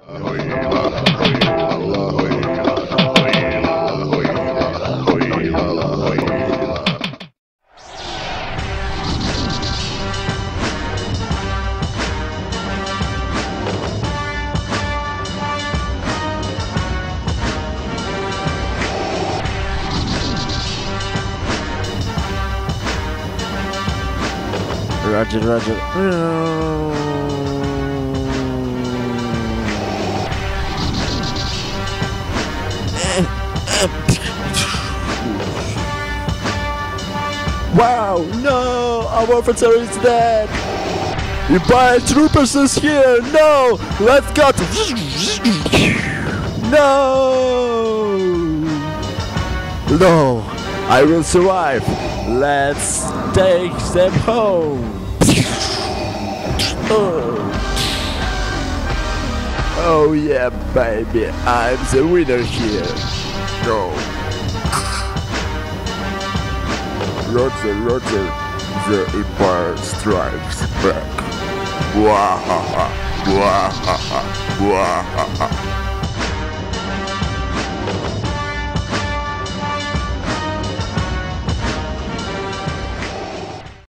Roger, roger. Wow, no! Our officer is dead! Empire troopers is here! No! Let's go! No! No! I will survive! Let's take them home! Oh yeah, baby, I'm the winner here! Go! Roger, Roger, the Empire strikes back! Wahaha! Wahaha! Wahaha!